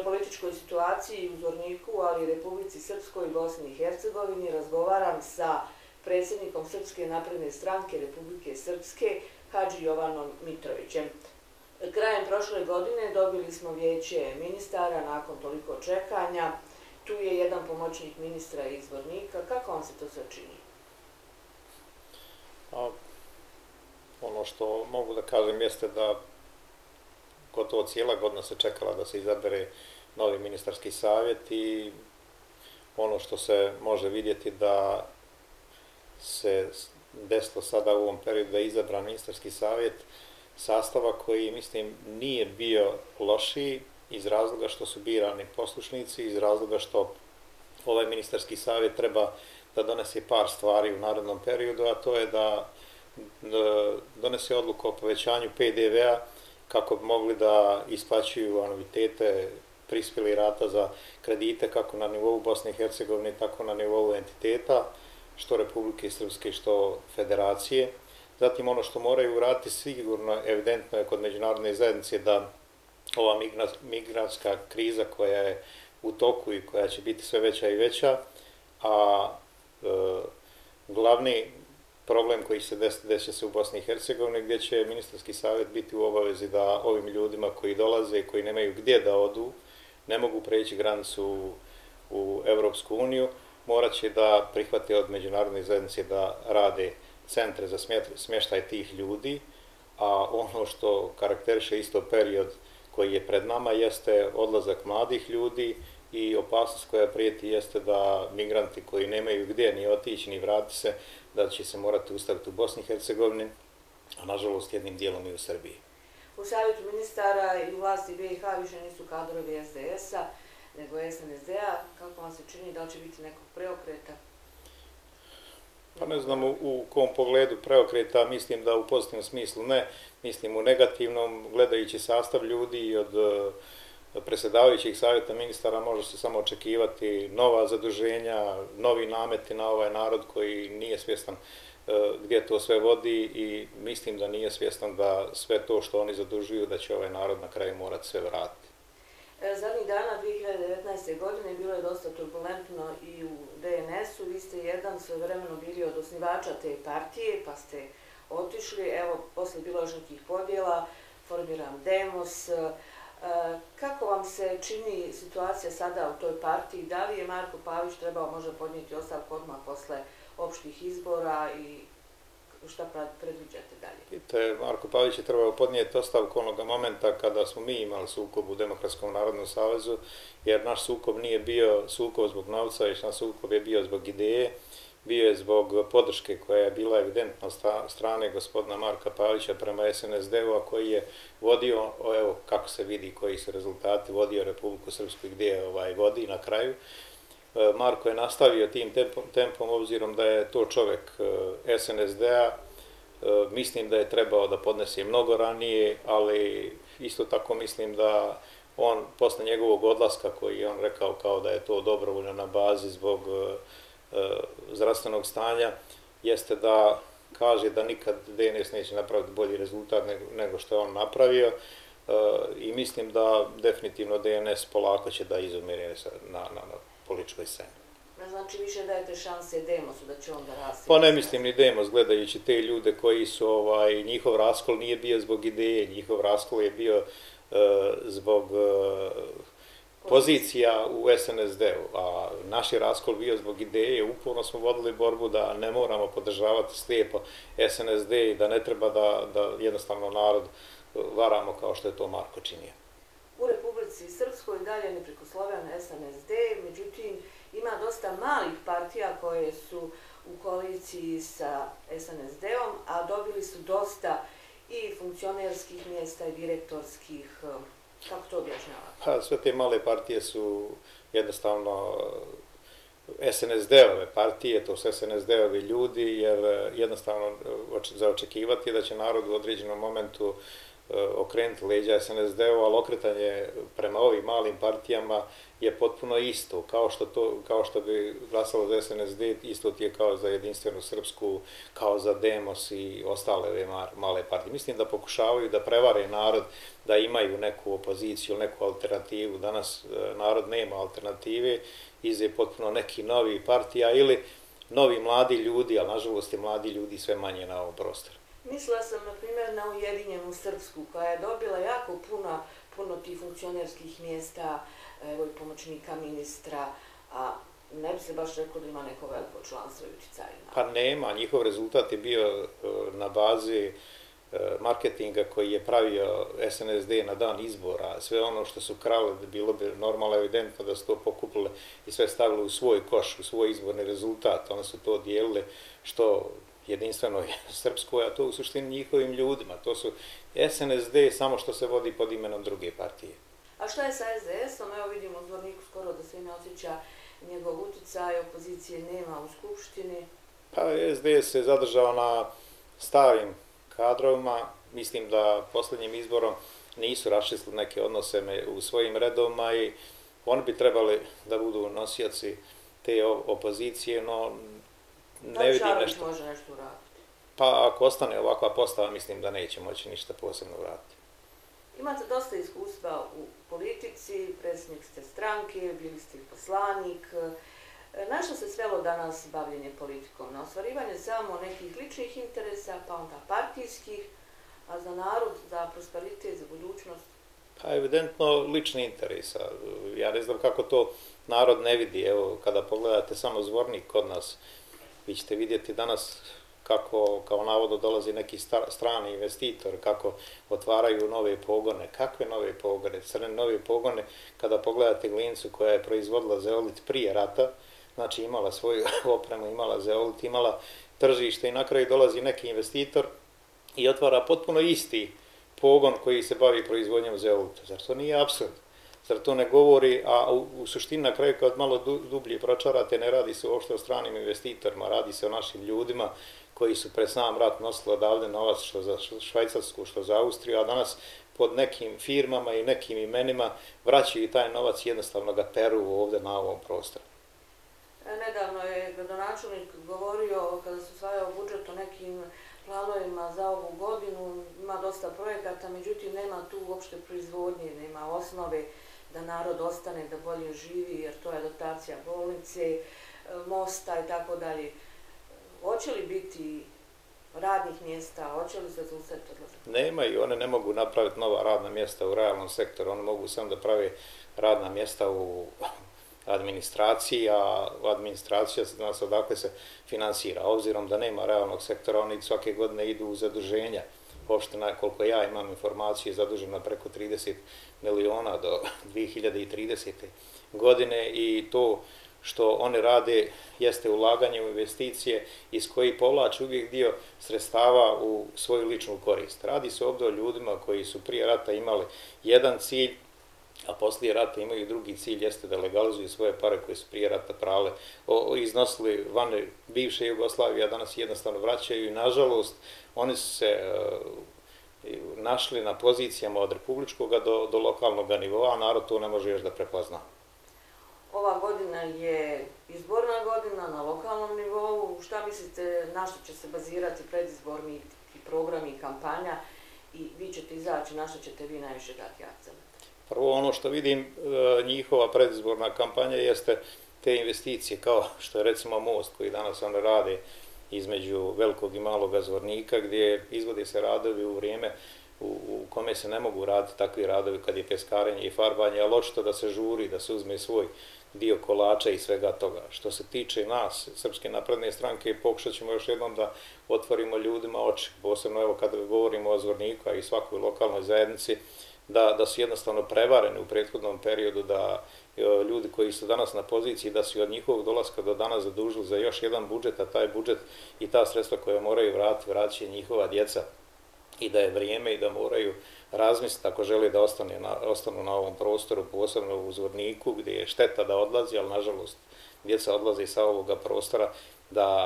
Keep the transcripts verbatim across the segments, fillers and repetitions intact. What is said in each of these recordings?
geopolitičkoj situaciji u Zvorniku, ali i Republici Srpskoj i Bosni i Hercegovini razgovaram sa predsjednikom Srpske napredne stranke Republike Srpske, Hadži Jovanom Mitrovićem. Krajem prošle godine dobili smo vijeće ministara nakon toliko čekanja. Tu je jedan pomoćnik ministra iz Zvornika. Kako vam se to sve čini? A, ono što mogu da kažem jeste da gotovo cijela godina se čekala da se izabere novi ministarski savjet i ono što se može vidjeti da se desilo sada u ovom periodu da je izabran ministarski savjet sastava koji, mislim, nije bio lošiji iz razloga što su birani poslušnici, iz razloga što ovaj ministarski savjet treba da donese par stvari u narednom periodu, a to je da donese odluku o povećanju P D V-a kako bi mogli da isplaćuju anuitete prispjeli rata za kredite kako na nivou Bosne i Hercegovine, tako na nivou entiteta, što Republike Srpske, što Federacije. Zatim ono što moraju uraditi sigurno, evidentno je kod međunarodne zajednice da ova migrantska kriza koja je u toku i koja će biti sve veća i veća, a e, glavni problem koji se desi, desi se u Bosni i Hercegovini, gdje će ministarski savjet biti u obavezi da ovim ljudima koji dolaze i koji nemaju gdje da odu, ne mogu preći granicu u, u Evropsku uniju, morat će da prihvate od međunarodne zajednice da rade centre za smještaj tih ljudi, a ono što karakteriše isto period koji je pred nama jeste odlazak mladih ljudi i opasnost koja prijeti jeste da migranti koji nemaju gdje ni otići ni vratiti se, da će se morati ustaviti u Bosni i Hercegovini, a nažalost jednim dijelom i u Srbiji. U savjetu ministara i vlasti B i H više nisu kadrovi S D S-a, nego S N S D-a. Kako vam se čini, da li će biti nekog preokreta? Pa ne znam u, u kom pogledu preokreta, mislim da u pozitivnom smislu ne, mislim u negativnom, gledajući sastav ljudi i od predsjedavajućih savjeta ministara može se samo očekivati nova zaduženja, novi nameti na ovaj narod koji nije svjestan gdje to sve vodi i mislim da nije svjestan da sve to što oni zadužuju da će ovaj narod na kraju morati sve vratiti. Zadnjih dana dvije hiljade devetnaeste. godine bilo je dosta turbulentno i u D N S-u. Vi ste jedan svojevremeno bili od osnivača te partije, pa ste otišli. Evo, poslije bilo još nekih podjela, formiran Demos. Kako vam se čini situacija sada u toj partiji? Da li je Marko Pavić trebao možda podnijeti ostavku odmah posle opštih izbora i šta predviđate dalje? Vidite, Marko Pavić je trebao podnijeti ostavku onoga momenta kada smo mi imali sukob u Demokratskom narodnom savezu, jer naš sukob nije bio sukob zbog novca, već naš sukob je bio zbog ideje, bio je zbog podrške koja je bila evidentna od strane gospodina Marka Pavića prema S N S D-u, a koji je vodio, evo kako se vidi koji su rezultati, vodio Republiku Srpsku gdje je ovaj, vodi na kraju. Marko je nastavio tim tempom, tempom obzirom da je to čovjek S N S D-a. Mislim da je trebao da podnese mnogo ranije, ali isto tako mislim da on, posle njegovog odlaska koji je on rekao kao da je to dobrovoljno na bazi zbog zdravstvenog stanja, jeste da kaže da nikad D N S neće napraviti bolji rezultat nego što je on napravio i mislim da definitivno D N S polako će da izumire na, na, na političkoj sceni. Znači više dajete šanse Demosu da će on da rasti? Pa ne mislim ni Demos, gledajući te ljude koji su, ovaj, njihov raskol nije bio zbog ideje, njihov raskol je bio uh, zbog uh, pozicija u S N S D-u, a naš je raskol bio zbog ideje, uporno smo vodili borbu da ne moramo podržavati slijepo S N S D i da ne treba da, da jednostavno narod varamo kao što je to Marko činio. U Republici Srpskoj dalje neprikosloven S N S D, međutim ima dosta malih partija koje su u koaliciji sa S N S D-om, a dobili su dosta i funkcionerskih mjesta i direktorskih. Kako to objašnjavate? Pa, sve te male partije su jednostavno S N S D-ove partije, to su S N S D-ovi ljudi, jer jednostavno za očekivati je da će narod u određenom momentu okrenuti leđa S N S D-u, ali okretanje prema ovim malim partijama je potpuno isto. Kao što, to, kao što bi glasalo za S N S D, isto ti je kao za Jedinstvenu Srpsku, kao za Demos i ostale male partije. Mislim da pokušavaju da prevare narod, da imaju neku opoziciju, neku alternativu. Danas narod nema alternative, ize potpuno neki novi partija ili novi mladi ljudi, ali nažalost je mladi ljudi sve manje na ovom prostoru. Mislila sam, na primjer, na Ujedinjenu Srpsku, koja je dobila jako puno, puno tih funkcionerskih mjesta, evo i pomoćnika ministra, a ne bi se baš rekao da ima neko veliko članstvo i utjecaj. Pa nema, njihov rezultat je bio na bazi marketinga koji je pravio S N S D na dan izbora. Sve ono što su krale, bilo bi normalno evidentno da su to pokupile i sve stavili u svoj koš, u svoj izborni rezultat. One su to dijelile što Jedinstvenoj Srpskoj, a to u suštini njihovim ljudima. To su S N S D samo što se vodi pod imenom druge partije. A šta je sa S D S-om? Evo vidimo u Zvorniku skoro da se ne osjeća njegov utjecaj, opozicije nema u Skupštini. Pa S D S se zadržao na starim kadrovima. Mislim da posljednjim izborom nisu raščistili neke odnose u svojim redovima i oni bi trebali da budu nosioci te opozicije, no ne vidim nešto. Da li može nešto uraditi? Pa ako ostane ovakva postava, mislim da neće moći ništa posebno uraditi. Imate dosta iskustva u politici, predsjednik ste stranke, bili ste i poslanik. Na što se svelo danas bavljenje politikom? Na ostvarivanje samo nekih ličnih interesa, pa onda partijskih, a za narod, za prosperitet, za budućnost? Pa evidentno lični interesa. Ja ne znam kako to narod ne vidi. Evo, kada pogledate samo Zvornik kod nas, vi ćete vidjeti danas kako kao navodno dolazi neki strani investitor, kako otvaraju nove pogone. Kakve nove pogone? Crne nove pogone, kada pogledate Glincu koja je proizvodila zeolit prije rata, znači imala svoju opremu, imala zeolit, imala tržište i na kraju dolazi neki investitor i otvara potpuno isti pogon koji se bavi proizvodnjom zeolita. Zar to nije apsurd? Zar to ne govori, a u, u suštini na kraju kad malo du, dublje pročarate, ne radi se uopšte o stranim investitorima, radi se o našim ljudima koji su pred sam rat nosili odavde novac što za Švajcarsku, što za Austriju, a danas pod nekim firmama i nekim imenima vraćaju taj novac i jednostavno ga peru ovde na ovom prostoru. Nedavno je gradonačelnik govorio, kada se usvajao budžet, o nekim planovima za ovu godinu, ima dosta projekata, međutim nema tu uopšte proizvodnje, nema osnove da narod ostane, da bolje živi, jer to je dotacija bolnice, mosta i tako dalje. Hoće li biti radnih mjesta, hoće li se zauzeti odlazak? Nema i one ne mogu napraviti nova radna mjesta u realnom sektoru, one mogu samo da prave radna mjesta u administraciji, a administracija nas odakle se finansira. Obzirom da nema realnog sektora, oni svake godine idu u zaduženja. Opština, koliko ja imam informacije, je zadužena preko trideset miliona do dvije hiljade tridesete. godine i to što one rade jeste ulaganje u investicije iz koji povlače uvijek dio sredstava u svoju ličnu korist. Radi se ovdje o ljudima koji su prije rata imali jedan cilj, a poslije rata imaju drugi cilj, jeste da legalizuju svoje pare koje su prije rata prale, o, iznosili van bivše Jugoslavije, a danas jednostavno vraćaju i nažalost oni su se uh, našli na pozicijama od republičkog do, do lokalnog nivoa, a narod to ne može još da prepozna. Ova godina je izborna godina na lokalnom nivou. Šta mislite, na što će se bazirati predizborni programi i kampanja i vi ćete izaći, na što ćete vi najviše dati akcent? Prvo ono što vidim, njihova predizborna kampanja jeste te investicije, kao što je recimo most koji danas one rade između Velikog i Malog Zvornika, gdje izvode se radovi u vrijeme u kome se ne mogu raditi takvi radovi kad je peskarenje i farbanje, ali očito da se žuri, da se uzme svoj dio kolača i svega toga. Što se tiče nas, Srpske napredne stranke, pokušat ćemo još jednom da otvorimo ljudima oči, posebno evo kada govorimo o Zvorniku, a i svakoj lokalnoj zajednici, da, da su jednostavno prevareni u prethodnom periodu, da ljudi koji su danas na poziciji, da su od njihovog dolaska do danas zadužili za još jedan budžet, a taj budžet i ta sredstva koja moraju vratiti, vraćaju njihova djeca. I da je vrijeme i da moraju razmisliti ako žele da ostane na, ostanu na ovom prostoru, posebno u Zvorniku, gdje je šteta da odlazi, ali nažalost djeca odlaze sa ovoga prostora, da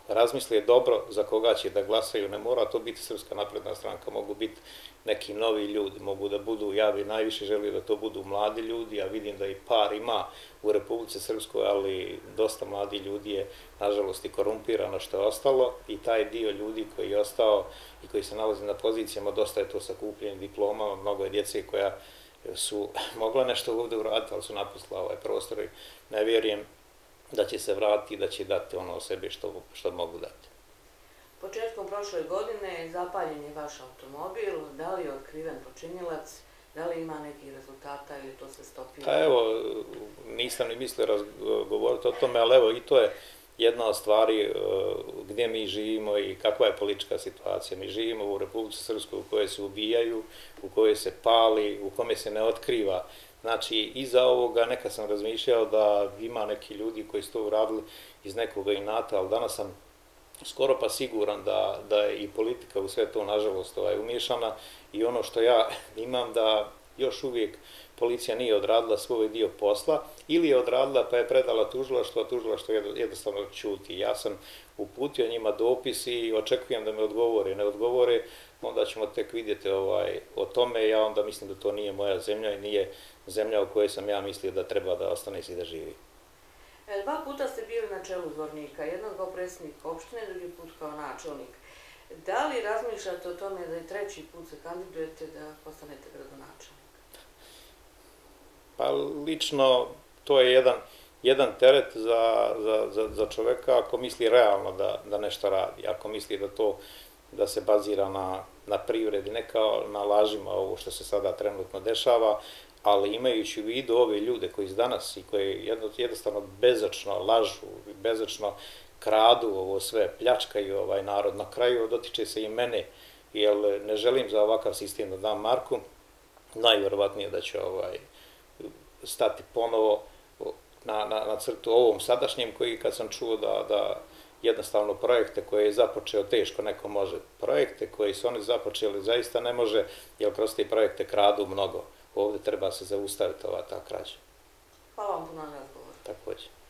razmisle dobro za koga će da glasaju, ne mora to biti Srpska napredna stranka, mogu biti neki novi ljudi, mogu da budu, ja bi najviše želio da to budu mladi ljudi, ja vidim da i par ima u Republici Srpskoj, ali dosta mladi ljudi je, nažalost, i korumpirano što je ostalo i taj dio ljudi koji je ostao i koji se nalazi na pozicijama, dosta je to sakupljenih diploma, mnogo je djece koja su mogla nešto ovdje uraditi, ali su napustila ovaj prostor i ne vjerujem da će se vratiti i da će dati ono o sebi što, što mogu dati. Početkom prošle godine zapaljen je vaš automobil, da li je otkriven počinilac, da li ima nekih rezultata ili to se stopilo? Pa evo, nisam ni mislio govoriti o tome, ali evo i to je jedna od stvari gdje mi živimo i kakva je politička situacija. Mi živimo u Republici Srpskoj u kojoj se ubijaju, u kojoj se pali, u kome se ne otkriva. Znači, iza ovoga neka sam razmišljao da ima neki ljudi koji su to uradili iz nekog inata, ali danas sam skoro pa siguran da, da je i politika u sve to, nažalost, ovaj, umiješana i ono što ja imam da još uvijek policija nije odradila svoj dio posla ili je odradila pa je predala tužilaštvo, a tužilaštvo jednostavno ćuti. Ja sam uputio njima dopis i očekujem da me odgovore. Ne odgovore, onda ćemo tek vidjeti ovaj, o tome. Ja onda mislim da to nije moja zemlja i nije zemlja u kojoj sam ja mislio da treba da ostane i da živi. Dva puta ste bili na čelu Zvornika, jednog kao predsjednik opštine, drugi put kao načelnik. Da li razmišljate o tome da i treći put se kandidujete da postanete gradonačelnik? Pa lično to je jedan, jedan teret za, za, za, za čoveka ako misli realno da, da nešto radi, ako misli da to da se bazira na, na privredi, ne kao na lažima ovo što se sada trenutno dešava, ali imajući u vidu ove ljude koji su danas i koji jednostavno bezočno lažu, bezočno kradu ovo sve, pljačkaju ovaj narod, na kraju dotiče se i mene, jer ne želim za ovakav sistem da dam Marku, najvjerovatnije da će ovaj, stati ponovo na, na, na crtu ovom sadašnjem, koji kad sam čuo da, da jednostavno projekte koje je započeo teško neko može, projekte koje su oni započeli zaista ne može, jer kroz te projekte kradu mnogo. Ovdje treba se zaustaviti ova ta krađa. Hvala vam puno na razgovor. Također.